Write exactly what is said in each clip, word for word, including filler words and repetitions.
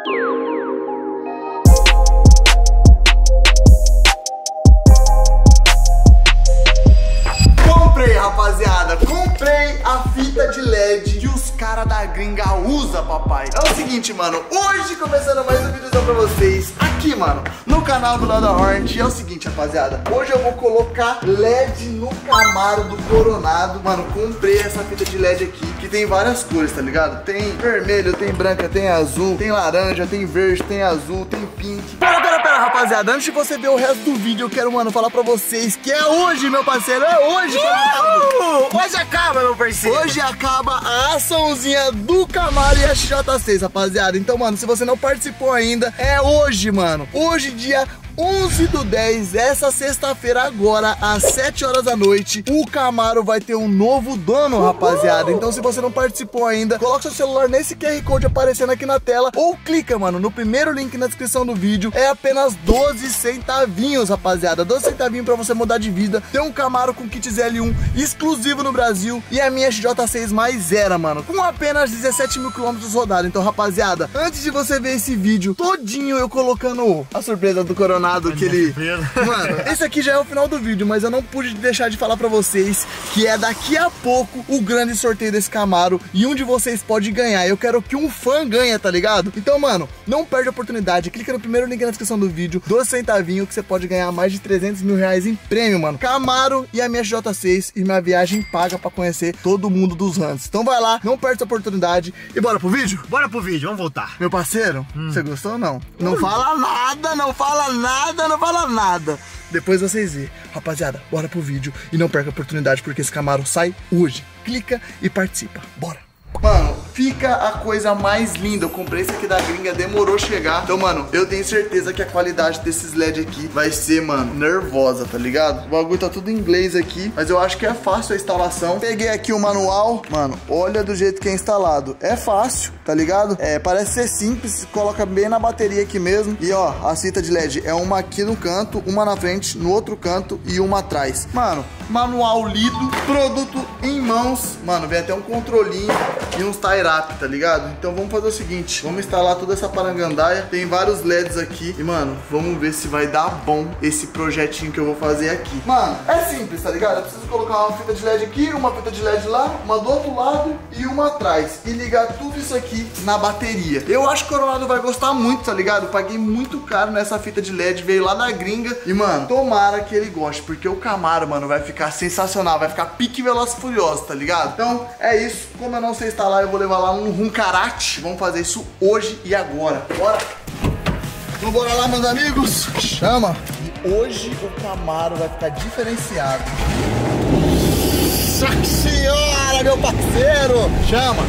Comprei, rapaziada, comprei a fita de L E D que os caras da gringa usam, papai. É o seguinte, mano, hoje começando mais um vídeo pra vocês aqui, mano, no canal do Léo da Hornet. É o seguinte, rapaziada, hoje eu vou colocar L E D no Camaro do Coronado. Mano, comprei essa fita de L E D aqui, que tem várias cores, tá ligado? Tem vermelho, tem branca, tem azul, tem laranja, tem verde, tem azul, tem pink. Pera, pera, pera, rapaziada, antes de você ver o resto do vídeo, eu quero, mano, falar pra vocês que é hoje, meu parceiro, é hoje, uh! Hoje acaba, meu parceiro. Hoje acaba a açãozinha do Camaro e a X J seis, rapaziada. Então, mano, se você não participou ainda, é hoje, mano. Hoje, dia onze do dez, essa sexta-feira agora, às sete horas da noite, o Camaro vai ter um novo dono, rapaziada. Então, se você não participou ainda, coloca seu celular nesse Q R Code aparecendo aqui na tela ou clica, mano, no primeiro link na descrição do vídeo. É apenas doze centavinhos, rapaziada. doze centavinhos pra você mudar de vida. Tem um Camaro com kit Z L um exclusivo no Brasil e a minha X J seis mais zero, mano, com apenas dezessete mil quilômetros rodados. Então, rapaziada, antes de você ver esse vídeo todinho eu colocando a surpresa do Coronado, que ele... Mano, esse aqui já é o final do vídeo, mas eu não pude deixar de falar pra vocês que é daqui a pouco o grande sorteio desse Camaro e um de vocês pode ganhar. Eu quero que um fã ganhe, tá ligado? Então, mano, não perde a oportunidade. Clica no primeiro link na descrição do vídeo, doze centavinhos, que você pode ganhar mais de trezentos mil reais em prêmio, mano. Camaro e a minha X J seis e minha viagem paga pra conhecer todo mundo dos Hunters. Então vai lá, não perde a oportunidade e bora pro vídeo? Bora pro vídeo, vamos voltar. Meu parceiro, hum. você gostou ou não? Não fala nada, não fala nada. Nada, não fala nada. Depois vocês vê. Rapaziada, bora pro vídeo e não perca a oportunidade porque esse Camaro sai hoje. Clica e participa. Bora. Mano, fica a coisa mais linda. Eu comprei esse aqui da gringa, demorou chegar. Então, mano, eu tenho certeza que a qualidade desses L E D aqui vai ser, mano, nervosa, tá ligado? O bagulho tá tudo em inglês aqui, mas eu acho que é fácil a instalação. Peguei aqui o manual. Mano, olha do jeito que é instalado. É fácil, tá ligado? É, parece ser simples, coloca bem na bateria aqui mesmo. E ó, a fita de L E D é uma aqui no canto, uma na frente, no outro canto e uma atrás. Mano, manual lido, produto em mãos. Mano, vem até um controlinho e uns tie-up, tá ligado? Então vamos fazer o seguinte, vamos instalar toda essa parangandaia. Tem vários L E Ds aqui e, mano, vamos ver se vai dar bom esse projetinho que eu vou fazer aqui. Mano, é simples, tá ligado? Eu preciso colocar uma fita de L E D aqui, uma fita de L E D lá, uma do outro lado e uma atrás, e ligar tudo isso aqui na bateria. Eu acho que o Coronado vai gostar muito, tá ligado? Eu paguei muito caro nessa fita de L E D, veio lá da gringa e, mano, tomara que ele goste, porque o Camaro, mano, vai ficar sensacional, vai ficar pique Velozes e Furiosos, tá ligado? Então, é isso. Como eu não sei instalar, eu vou levar lá um Runkarate. Vamos fazer isso hoje e agora. Bora! Então bora lá, meus amigos. Chama! E hoje o Camaro vai ficar diferenciado. Nossa senhora, meu parceiro! Chama!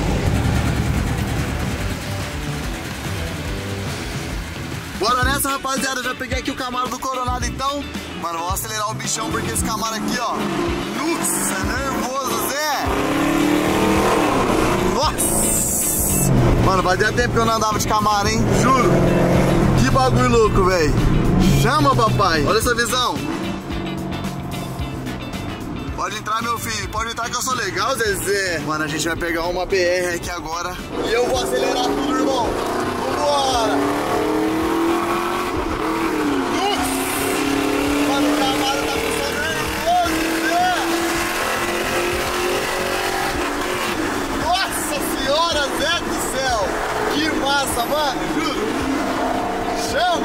Bora nessa, rapaziada. Já peguei aqui o Camaro do Coronado, então. Mano, vamos acelerar o bichão, porque esse Camaro aqui, ó. Nossa, é nervoso, Zé! Nossa! Mano, fazia tempo que eu não andava de Camaro, hein? Juro! Que bagulho louco, velho! Chama, papai! Olha essa visão! Pode entrar, meu filho, pode entrar que eu sou legal, Zezé! Mano, a gente vai pegar uma B R aqui agora e eu vou acelerar tudo, irmão! Vambora! Mano, o Camaro tá funcionando nervoso, Zé! Nossa senhora, Zé do céu! Que massa, mano! Juro! Chama!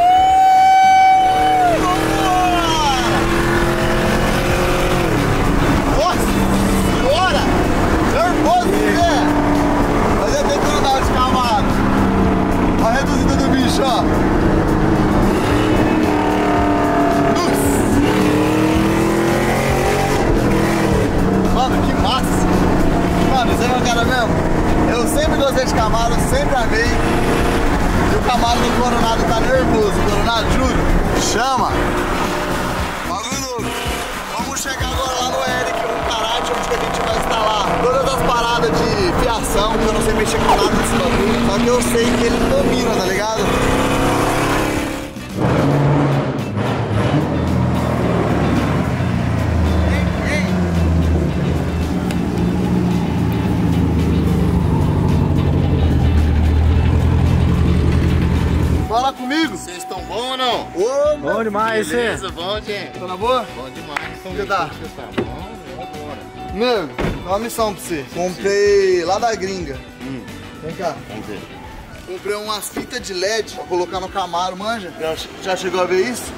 Uh, vambora! Nossa senhora! Nervoso, Zé! Mas eu tenho que andar de Camaro! A reduzida do bicho, ó! Mano, que massa! Mano, isso é meu cara mesmo? Eu sempre gostei de Camaro, sempre amei. E o Camaro do Coronado tá nervoso, Coronado, juro. Chama! Bagulho louco. Vamos chegar agora lá no Eric, no Karate, onde que a gente vai instalar todas as paradas de fiação, que eu não sei mexer com nada desse bagulho. Só que eu sei que ele domina, tá ligado? Fala comigo. Vocês estão bom ou não? Ô, Bom demais, você. Beleza, bom, gente. Tá na boa? Bom demais. Como que tá? Você tá bom? Agora. Nego, tem uma missão pra você. Comprei lá da gringa. Hum, Vem cá. vamos ver. Comprei umas fitas de L E D pra colocar no Camaro, manja? Já, já chegou a ver isso?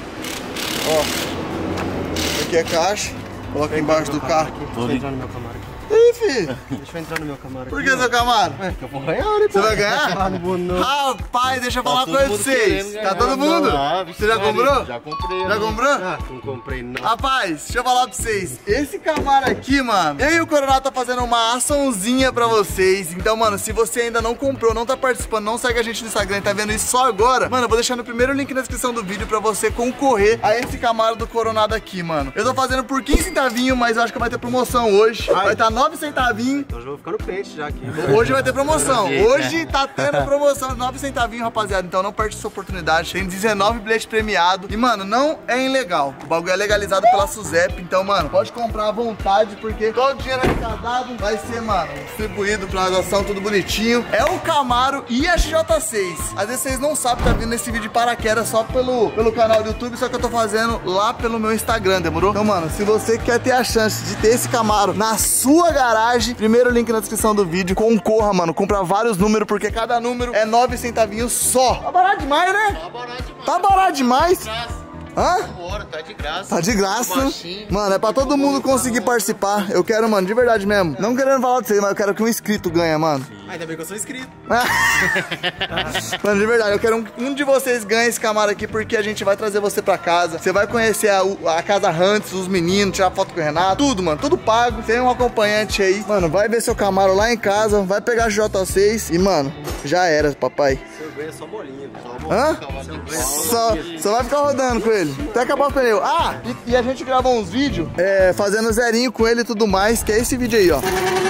Ó. Aqui é a caixa. Coloca embaixo do carro. Deixa eu entrar no meu Camaro aqui. Ih, filho. Deixa eu entrar no meu Camaro Por aqui. que seu Camaro? É, que eu vou ganhar, né? Você vai ganhar? Ah, não vou não. Rapaz, deixa eu Tá falar uma todo coisa pra mundo vocês. querendo Tá ganhar. todo mundo? Ah, Você já comprou? Já comprei. Já né? comprou? Ah, não comprei não. Rapaz, deixa eu falar pra vocês. Esse Camaro aqui, mano, eu e o Coronado tá fazendo uma açãozinha pra vocês. Então, mano, se você ainda não comprou, não tá participando, não segue a gente no Instagram e tá vendo isso só agora, mano, eu vou deixar no primeiro link na descrição do vídeo pra você concorrer a esse Camaro do Coronado aqui, mano. Eu tô fazendo por quinze centavinhos, mas eu acho que vai ter promoção hoje. Vai estar nove centavinhos. Então já vou ficar no pente já aqui. Hoje vai ter promoção. Sim, Hoje tá tendo promoção de nove centavinhos, rapaziada. Então não perde essa oportunidade. Tem dezenove bilhetes premiados. E, mano, não é ilegal. O bagulho é legalizado pela SUSEP. Então, mano, pode comprar à vontade, porque todo o dinheiro arrecadado vai ser, mano, distribuído pra ação, tudo bonitinho. É o Camaro e a X J seis. Às vezes vocês não sabem, tá vindo esse vídeo de paraquedas só pelo, pelo canal do YouTube, só que eu tô fazendo lá pelo meu Instagram, demorou? Então, mano, se você quer ter a chance de ter esse Camaro na sua garagem, primeiro link na descrição do vídeo, concorra, mano, compra vários números, porque cada número é nove centavinhos só. Tá barato demais, né? Tá barato demais. Tá barato demais. Graça. Hã? Bora, tá de graça. Tá de graça. Baixinho. Mano, é pra todo mundo conseguir participar. Eu quero, mano, de verdade mesmo. Não querendo falar de vocês, mas eu quero que um inscrito ganhe, mano. Ainda bem que eu sou inscrito. Mano, de verdade, eu quero um, um de vocês ganhe esse Camaro aqui, porque a gente vai trazer você pra casa. Você vai conhecer a, a Casa Hunts, os meninos, tirar foto com o Renato, tudo, mano, tudo pago. Tem um acompanhante aí. Mano, vai ver seu Camaro lá em casa, vai pegar a J seis e, mano, já era, papai. Se eu ganho é só bolinha. Só bolinha. Hã? Só Só, só vai ficar rodando com ele. Até acabar o pneu. Ah, e, e a gente gravou uns vídeos é, fazendo zerinho com ele e tudo mais, que é esse vídeo aí, ó.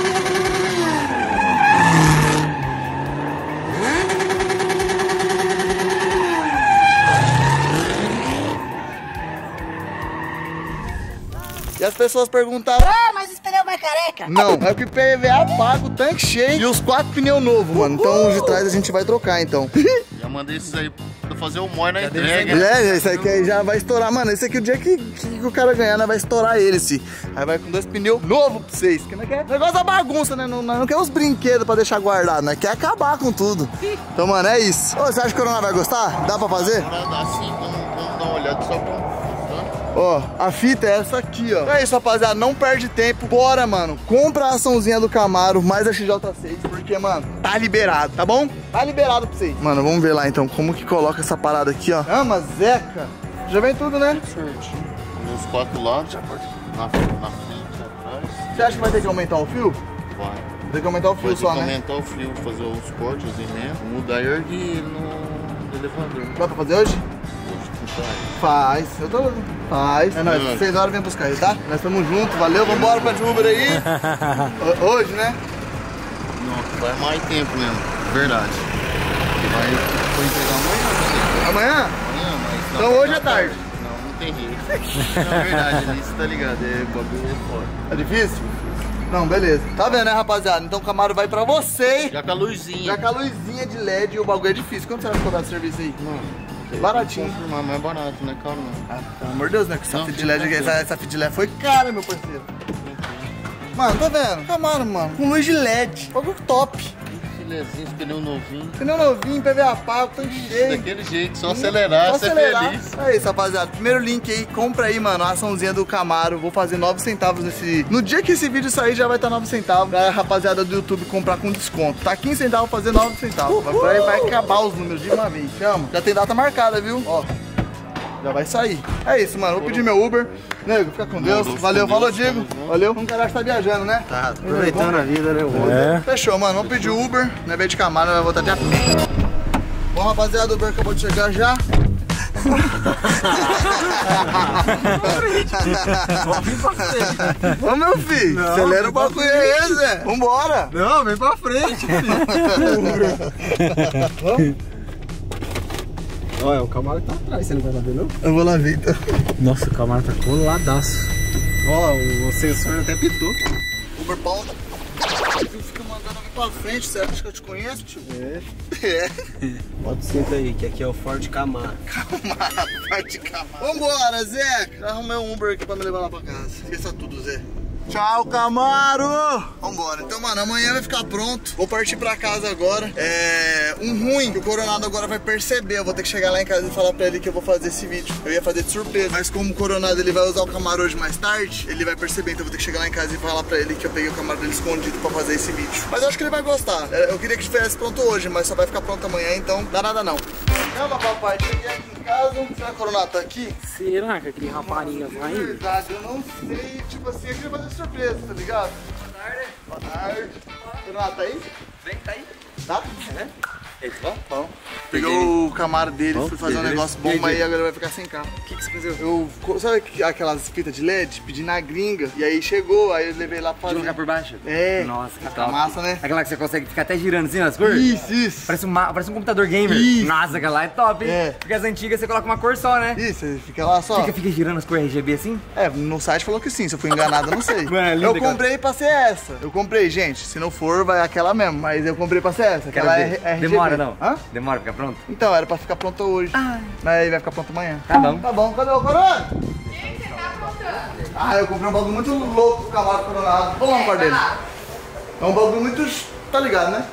E as pessoas perguntaram: Ah, mas esse pneu vai careca. não, é que o P V A paga, o tanque cheio e os quatro pneus novos, mano. Então os de trás a gente vai trocar, então. Já mandei esses aí pra fazer o mói na entrega. É, esse aqui aí já vai estourar. Mano, esse aqui o dia que, que o cara ganhar, né, vai estourar ele, sim. Aí vai com dois pneus novos pra vocês. Que não quer negócio da bagunça, né? Não, não quer os brinquedos pra deixar guardado, né? Quer acabar com tudo. Então, mano, é isso. Ô, você acha que o Corona vai gostar? Dá pra fazer? Bora dar assim, vamos, vamos dar uma olhada só pra... Ó, a fita é essa aqui, ó. Então é isso, rapaziada, não perde tempo. Bora, mano, compra a açãozinha do Camaro, mais a X J seis, porque, mano, tá liberado, tá bom? Tá liberado pra vocês. Mano, vamos ver lá, então, como que coloca essa parada aqui, ó. Ah, mas Zeca, já vem tudo, né? Nos quatro lados, na, na frente, atrás. Você acha que vai ter que aumentar o fio? Vai. Tem que aumentar o fio Vai ter só, que né? aumentar o fio, fazer os cortes, os emendas, mudar e erguer ele no elevador. Dá pra fazer hoje? Hoje tu vai. Faz, eu tô... Faz. É nóis, Hum. seis horas vem buscar ele, tá? Nós estamos juntos, valeu, vambora pra de Uber aí. Ho- Hoje, né? Não, vai mais tempo mesmo, verdade. Vai, vou entregar amanhã pra você. Amanhã? Amanhã, mas... Então hoje é tarde. Não, não tem jeito. Não, é verdade, ali você tá ligado, é bagulho é fora. Tá difícil? Não, beleza. Tá vendo, né, rapaziada? Então o Camaro vai pra você. Já com a luzinha. Já com a luzinha de L E D e o bagulho é difícil. Quanto você vai cobrar de serviço aí? Mano, Baratinho. confirmar, mas é barato, não é caro não. Ah, pelo amor de Deus, né? Que essa Não, fita de L E D, tem essa, essa fita de L E D foi cara, meu parceiro. Mano, tá vendo? Camaro, mano. Com luz de L E D. Bagulho top. Filezinho, pneu novinho. Pneu novinho, P V A pago, tanque cheio. Daquele jeito, só acelerar, Só ser acelerar. feliz. É isso, rapaziada. Primeiro link aí, compra aí, mano, a açãozinha do Camaro. Vou fazer nove centavos nesse... No dia que esse vídeo sair, já vai estar nove centavos pra rapaziada do YouTube comprar com desconto. Tá quinze centavos, fazer nove centavos. Vai, vai, vai acabar os números de uma vez. Chama. Já tem data marcada, viu? Ó. Já vai sair. É isso, mano. Vou pedir meu Uber. Nego, fica com Deus. Deus, Valeu, com Deus, falou, Diego. tamo junto. Valeu. Um cara tá viajando, né? Tá aproveitando a vida, né? É. Fechou, mano. Vamos pedir Uber. Não é bem de Camaro, vai voltar até a... Bom, rapaziada, o Uber acabou de chegar já. Ô, meu filho, Não, acelera o vem pra bagulho aí, Zé. Vambora. Não, vem pra frente, filho. Olha, o Camaro tá atrás, você não vai lá ver, não? Eu vou lá ver, então. Nossa, o Camaro tá coladaço. Ó, o sensor até pitou. Uber ponta. Tu fica mandando vir pra frente, você acha que eu te conheço, tio? É. É. Bota o cinto aí, que aqui é o Ford Camaro. Camaro, Ford Camaro. Vambora, Zé. Já arrumei um Uber aqui pra me levar lá pra casa. Esqueça tudo, Zé. Tchau, Camaro! Vambora. Então, mano, amanhã vai ficar pronto. Vou partir pra casa agora. É... Um ruim que o Coronado agora vai perceber. Eu vou ter que chegar lá em casa e falar pra ele que eu vou fazer esse vídeo. Eu ia fazer de surpresa. Mas como o Coronado ele vai usar o Camaro hoje mais tarde, ele vai perceber. Então eu vou ter que chegar lá em casa e falar pra ele que eu peguei o Camaro dele escondido pra fazer esse vídeo. Mas eu acho que ele vai gostar. Eu queria que estivesse pronto hoje, mas só vai ficar pronto amanhã, então dá nada não. Calma, papai. Cheguei aqui em casa. Será que o Coronado tá aqui? Será que aquele rapariga vai? Na verdade, eu não sei. Tipo assim, eu queria fazer surpresa, tá ligado? Boa tarde. Boa tarde. Coronado tá aí? Vem, tá aí. Tá? É. Ele tá bom. Pegou o Camaro dele, Bom, fui fazer um beleza. negócio bom, mas aí agora vai ficar sem carro. O que que você fez? Eu, sabe aquelas fitas de L E D? Pedi na gringa, e aí chegou, aí eu levei lá pra De fazer. jogar por baixo? É. Nossa, que Tá top. massa, né? Aquela que você consegue ficar até girando assim nas cores? Isso, isso. Parece, uma, parece um computador gamer. Isso. Nossa, aquela lá é top, hein? É. Porque as antigas você coloca uma cor só, né? Isso, ele fica lá só. Fica, fica girando as cores R G B assim? É, no site falou que sim, se eu fui enganado eu não sei. Mano, é linda, eu cara. comprei pra ser essa. Eu comprei, gente, se não for vai aquela mesmo, mas eu comprei pra ser essa. Aquela Quero é ver. R G B. Demora não? Hã? Demora pra ficar pronto? Então, era pra ficar pronta hoje. Ah. Mas aí vai ficar pronto amanhã. Tá bom. Tá bom, cadê o Coronado? O que você tá aprontando? Ah, eu comprei um bagulho muito louco pro Camaro Coronado. Vamos lá no quarto dele. É um bagulho muito... tá ligado, né?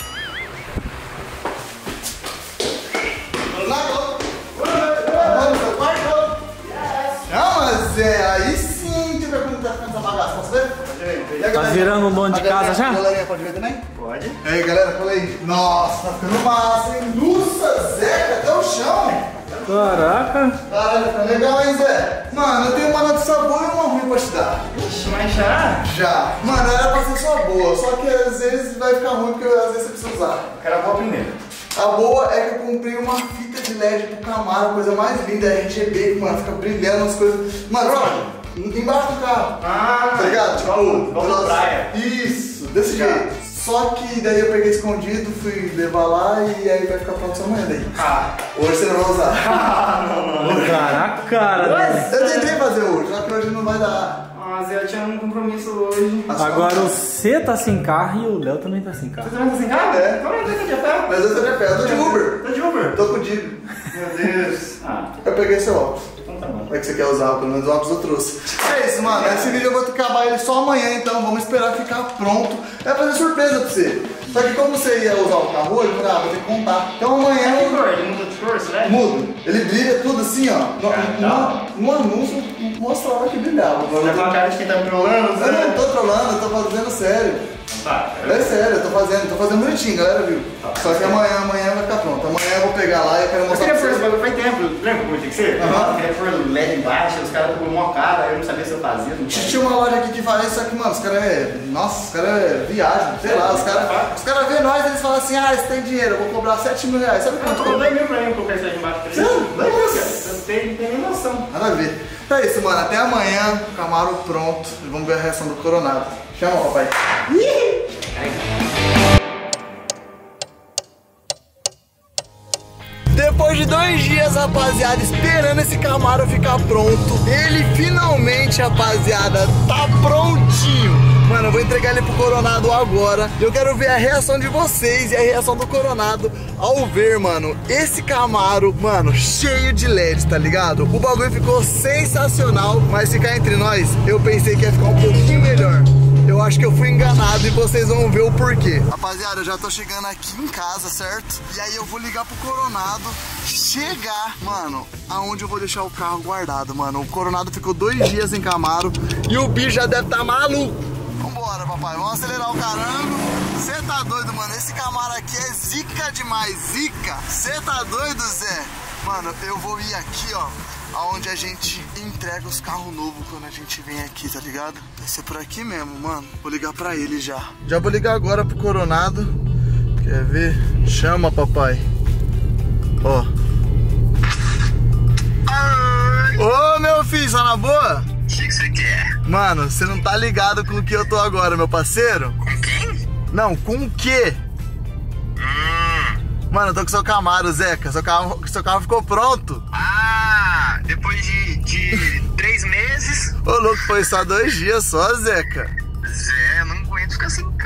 Coronado! Coronado no seu quarto? Não, mas é aí sim, deixa eu ver como tá ficando essa bagaça, posso ver? E a Tá galerinha? virando um dono de A galerinha- casa já? A galerinha pode ver também? Pode. E aí, galera, cola aí. Nossa, tá ficando massa, hein? Nossa, Zé, até o chão. Caraca. Caralho, tá legal, hein, Zé? Mano, eu tenho uma nota sabor e uma ruim pra te dar. Ixi, mas já? Já. Mano, era pra ser só boa, só que às vezes vai ficar ruim porque às vezes você precisa usar. Eu quero a boa primeiro. A boa é que eu comprei uma fita de L E D pro Camaro, coisa mais linda, R G B, mano, fica brilhando as coisas. Mano, olha, embaixo do carro. Ah, Tá ligado? Tipo, igual na praia. Isso, desse jeito. Só que daí eu peguei escondido, fui levar lá e aí vai ficar pronto só amanhã daí. Ah. Hoje você não vai usar. Caraca, cara. Eu tentei fazer hoje, só que hoje não vai dar. Mas eu tinha um compromisso hoje. Agora você tá sem carro e o Léo também tá sem carro. Você também tá sem carro? É. Como é que você de pé? Mas eu tô de pé, eu tô de Uber. Tá de Uber? Tô contigo. Meu Deus. Ah, Eu peguei seu óculos. então tá bom. Como é que você quer usar? Pelo menos o óculos eu trouxe. É isso, mano. Esse vídeo eu vou acabar ele só amanhã, então vamos esperar ficar pronto. É fazer surpresa pra você. Só que como você ia usar o carro hoje, eu falei, ah, vou ter que contar. Então amanhã Que eu cor? Ele muda de cor, será? mudo. Ele brilha tudo assim, ó. No, Caramba. no, no anúncio mostrava que brilhava. Você tá com a cara de quem tá me trolando? Eu não tô trolando, eu tô fazendo sério. Tá. É sério, eu tô fazendo, tô fazendo bonitinho, galera, viu? Só que amanhã, amanhã vai ficar pronto. Amanhã eu vou pegar lá e eu quero Eu mostrar queria pra pôr esse vocês. bagulho faz tempo, lembra como tinha que ser? Aham. Eu queria pôr o L E D embaixo, os caras ficam mó cara, eu não sabia se eu fazia. Não Tinha uma loja aqui que faz isso, só que, mano, os caras é. Nossa, os caras é viagem, sei lá, os caras. Os caras vêem nós e eles falam assim, ah, você tem dinheiro, eu vou cobrar sete mil reais. Sabe Eu quanto? tô dois mil pra mim colocar isso aí embaixo pra ele. Sério? Dois mil, cara. Você não tem, não tem nem noção. Nada a ver. Então é isso, mano. Até amanhã, Camaro pronto. E vamos ver a reação do Coronado. Chama, papai. Depois de dois dias, rapaziada, esperando esse Camaro ficar pronto, ele finalmente, rapaziada, tá prontinho. Mano, eu vou entregar ele pro Coronado agora. Eu quero ver a reação de vocês e a reação do Coronado ao ver, mano, esse Camaro, mano, cheio de L E D, tá ligado? O bagulho ficou sensacional, mas ficar entre nós, eu pensei que ia ficar um pouquinho melhor. Eu acho que eu fui enganado e vocês vão ver o porquê. Rapaziada, eu já tô chegando aqui em casa, certo? E aí eu vou ligar pro Coronado chegar, mano, aonde eu vou deixar o carro guardado, mano. O Coronado ficou dois dias em Camaro e o bicho já deve tá maluco. Vambora, papai, vamos acelerar o carango. Você tá doido, mano? Esse Camaro aqui é zica demais, zica. Você tá doido, Zé? Mano, eu vou ir aqui, ó, aonde a gente entrega os carros novos quando a gente vem aqui, tá ligado? Vai ser por aqui mesmo, mano. Vou ligar pra ele já. Já vou ligar agora pro Coronado. Quer ver? Chama, papai. Ó. Ô, meu filho, só na boa? O que você quer? Mano, você não tá ligado com o que eu tô agora, meu parceiro? Com quem? Não, com o quê? Hum. Mano, eu tô com seu Camaro, Zeca. Seu carro, seu carro ficou pronto. Ah, depois de, de três meses. Ô, louco, foi só dois dias só, Zeca. Zé, eu não aguento ficar sem carro.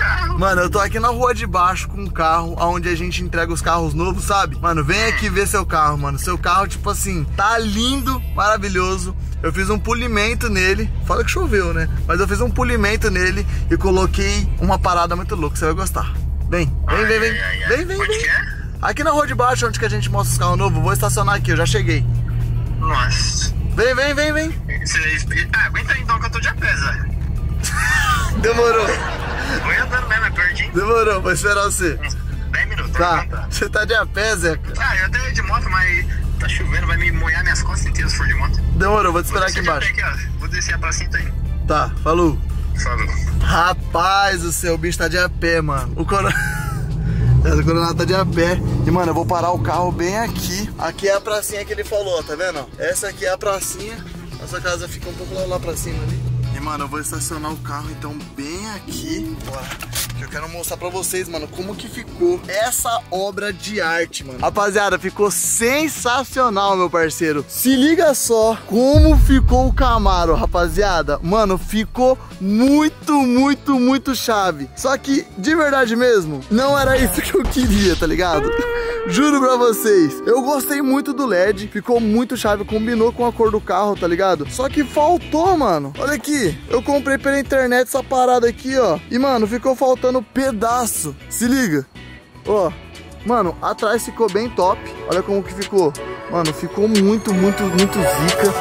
carro. Mano, eu tô aqui na rua de baixo com um carro, onde a gente entrega os carros novos, sabe? Mano, vem aqui ver seu carro, mano. Seu carro, tipo assim, tá lindo, maravilhoso. Eu fiz um polimento nele. Fala que choveu, né? Mas eu fiz um polimento nele e coloquei uma parada muito louca. Você vai gostar. Vem, vem, vem, vem. Vem, vem, Onde vem. que é? Aqui na rua de baixo, onde que a gente mostra os carros novos. Vou estacionar aqui, eu já cheguei. Nossa. Vem, vem, vem, vem. Cê... Ah, aguenta aí então que eu tô de a pé, Zé. Demorou. Vou andando mesmo, é pertinho. Demorou, vou esperar você. Uns dez minutos. Tá, Tá. você tá de a pé, Zeca? Ah, eu até ia de moto, mas tá chovendo, vai me molhar minhas costas inteiras se for de moto. Demorou, vou te esperar Vou aqui descer de embaixo. pé aqui, ó. Vou descer a pracinha aí. Tá, falou. Falou. Rapaz, o seu bicho tá de a pé, mano. O Coronado... o Coronado tá de a pé. E, mano, eu vou parar o carro bem aqui. Aqui é a pracinha que ele falou, tá vendo? Essa aqui é a pracinha. Nossa casa fica um pouco lá, lá pra cima ali. E, mano, eu vou estacionar o carro, então, bem aqui. Bora. Que eu quero mostrar pra vocês, mano, como que ficou essa obra de arte, mano. Rapaziada, ficou sensacional, meu parceiro. Se liga só como ficou o Camaro, rapaziada. Mano, ficou muito, muito, muito chave. Só que, de verdade mesmo, não era isso que eu queria, tá ligado? Juro pra vocês, eu gostei muito do L E D, ficou muito chave, combinou com a cor do carro, tá ligado? Só que faltou, mano. Olha aqui, eu comprei pela internet essa parada aqui, ó. E, mano, ficou faltando pedaço. Se liga. Ó, mano, atrás ficou bem top. Olha como que ficou. Mano, ficou muito, muito, muito zica.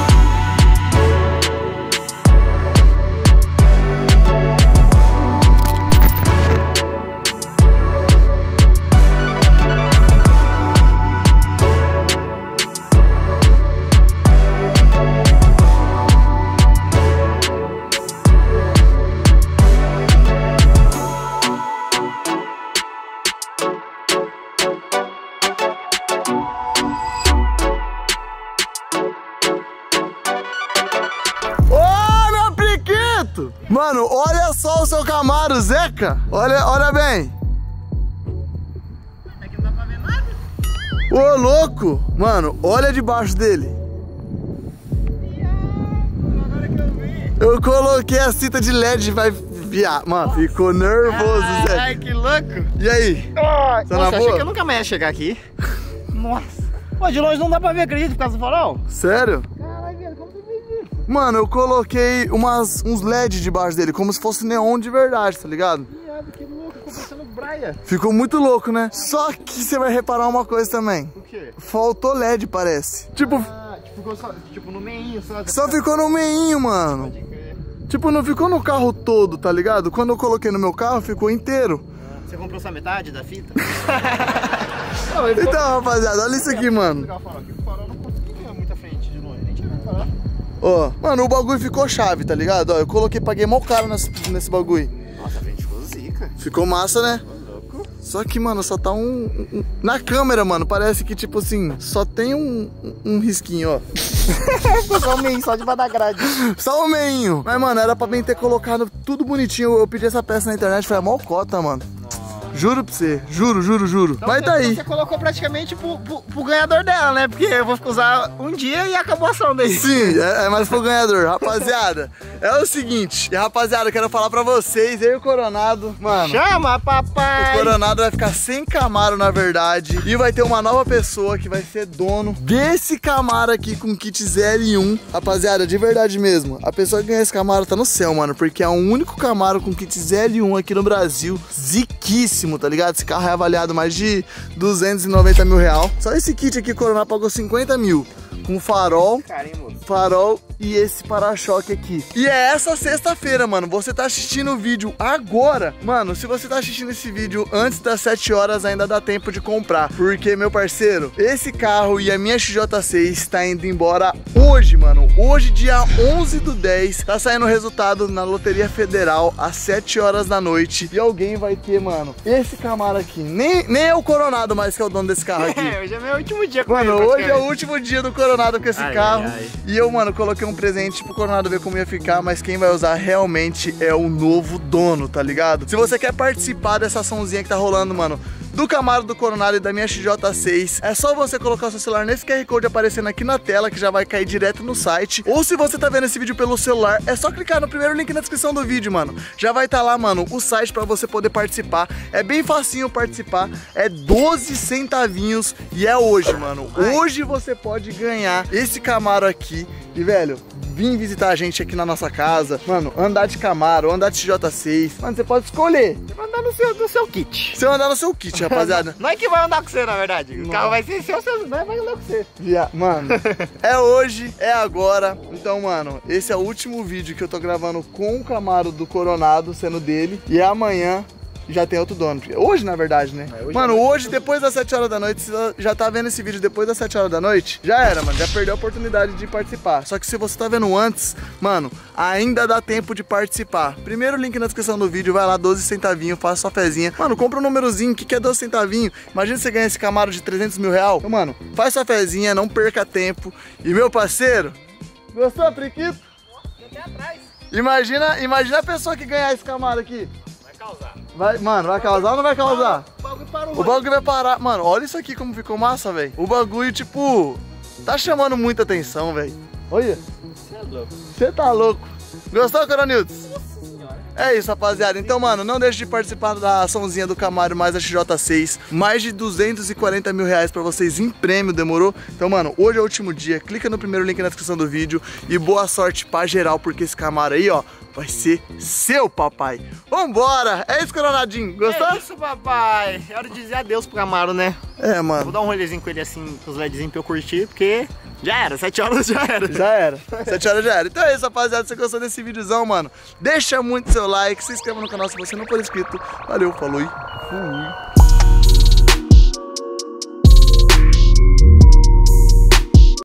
Mano, olha só o seu Camaro, Zeca. Olha, olha bem. É que não dá pra ver nada. Ô, louco. Mano, olha debaixo dele. Agora que eu vi. Eu coloquei a cinta de L E D, vai viar. Mano, ficou nervoso, Zeca. Ai, que louco. E aí? Ai, Tá nossa, na achei boa? que eu nunca mais ia chegar aqui. Nossa. Pô, de longe não dá pra ver, acredito, por causa do farol. Sério? Caralho, velho, como tu fez isso? Mano, eu coloquei umas, uns L E D debaixo dele, como se fosse neon de verdade, tá ligado? Viado, que louco, ficou parecendo braia. Ficou muito louco, né? Só que você vai reparar uma coisa também. O quê? Faltou L E D, parece. Tipo, Ah, tipo, ficou só, tipo, no meinho só. só ficou no meinho, mano. Pode crer. Tipo, não ficou no carro todo, tá ligado? Quando eu coloquei no meu carro, ficou inteiro. Você comprou só metade da fita? Então, rapaziada, olha isso aqui, mano. O farol aqui, o farol não consegui ver muita frente de longe, nem tinha visto o farol. Ó, mano, o bagulho ficou chave, tá ligado? Ó, eu coloquei, paguei mó caro nesse, nesse bagulho. Nossa, a frente ficou zica. Ficou massa, né? Louco. Só que, mano, só tá um, um- na câmera, mano, parece que, tipo assim, só tem um, um, um risquinho, ó. Ficou só o meinho, só debaixo da grade. Só o meinho. Mas, mano, era pra bem ter colocado tudo bonitinho. Eu pedi essa peça na internet, foi a mó cota, mano. Juro pra você, juro, juro, juro. Então Mas você, tá aí. Você colocou praticamente pro, pro, pro ganhador dela, né? Porque eu vou usar um dia e acabou a ação daí. Sim, é, é mais pro ganhador. Rapaziada, é o seguinte. E, rapaziada, eu quero falar pra vocês, eu e o Coronado, mano. Chama, O papai! Coronado vai ficar sem Camaro, na verdade. E vai ter uma nova pessoa que vai ser dono desse Camaro aqui com kit zero e um. Rapaziada, de verdade mesmo, a pessoa que ganhar esse Camaro tá no céu, mano. Porque é o único Camaro com kit zero e um aqui no Brasil. Ziquíssimo, tá ligado? Esse carro é avaliado mais de duzentos e noventa mil real. Só esse kit aqui, o Coronado pagou cinquenta mil. Com farol, Carimbo. farol e esse para-choque aqui. E é essa sexta-feira, mano. Você tá assistindo o vídeo agora. Mano, se você tá assistindo esse vídeo antes das sete horas, ainda dá tempo de comprar. Porque, meu parceiro, esse carro e a minha X J seis está indo embora hoje, mano. Hoje, dia onze do dez, tá saindo o resultado na Loteria Federal às sete horas da noite. E alguém vai ter, mano, esse Camaro aqui. Nem, nem é o Coronado mais que é o dono desse carro aqui. É, hoje é meu último dia com Mano, ele, hoje é o praticamente. último dia do Coronado com esse Ai, carro. ai, ai. E eu, mano, coloquei um presente pro Coronado ver como ia ficar, mas quem vai usar realmente é o novo dono, tá ligado? Se você quer participar dessa açãozinha que tá rolando, mano, do Camaro do Coronado e da minha X J seis. É só você colocar o seu celular nesse Q R Code aparecendo aqui na tela, que já vai cair direto no site. Ou se você tá vendo esse vídeo pelo celular, é só clicar no primeiro link na descrição do vídeo, mano. Já vai estar lá, mano, o site pra você poder participar. É bem facinho participar, é doze centavinhos e é hoje, mano. Hoje você pode ganhar esse Camaro aqui. E, velho, vim visitar a gente aqui na nossa casa, mano, andar de Camaro, andar de X J seis, mano, você pode escolher. Você vai andar no seu, no seu kit. Você vai andar no seu kit, rapaziada. Não é que vai andar com você, na verdade. O carro vai ser seu, seu vai andar com você. Via... Mano, é hoje, é agora. Então, mano, esse é o último vídeo que eu tô gravando com o Camaro do Coronado, sendo dele. E é amanhã já tem outro dono. Hoje, na verdade, né? É, hoje mano, é hoje, depois das sete horas da noite, você já tá vendo esse vídeo depois das sete horas da noite, já era, mano. Já perdeu a oportunidade de participar. Só que se você tá vendo antes, mano, ainda dá tempo de participar. Primeiro link na descrição do vídeo, vai lá, doze centavinhos, faça sua fezinha. Mano, compra um númerozinho, o que, que é doze centavinhos? Imagina você ganhar esse Camaro de trezentos mil reais. Então, mano, faz sua fezinha, não perca tempo. E, meu parceiro, gostou, Priquito? Até atrás. Imagina, imagina a pessoa que ganhar esse Camaro aqui. Vai, mano, vai causar ou não vai causar? O bagulho parou. O bagulho vai parar. Mano, olha isso aqui como ficou massa, velho. O bagulho, tipo, tá chamando muita atenção, velho. Olha. Você é louco. Você tá louco. Gostou, Coronilton? É isso, rapaziada. Então, mano, não deixe de participar da açãozinha do Camaro mais a X J seis. Mais de duzentos e quarenta mil reais pra vocês em prêmio, demorou? Então, mano, hoje é o último dia. Clica no primeiro link na descrição do vídeo. E boa sorte pra geral, porque esse Camaro aí, ó, vai ser seu, papai. Vambora! É isso, Coronadinho. Gostou? É isso, papai. É hora de dizer adeus pro Camaro, né? É, mano. Vou dar um rolezinho com ele assim, com os LEDzinhos pra eu curtir, porque já era, sete horas já era. Já era, sete horas já era. Então é isso, rapaziada. Se você gostou desse videozão, mano, deixa muito seu like, se inscreva no canal se você não for inscrito. Valeu, falou e fui.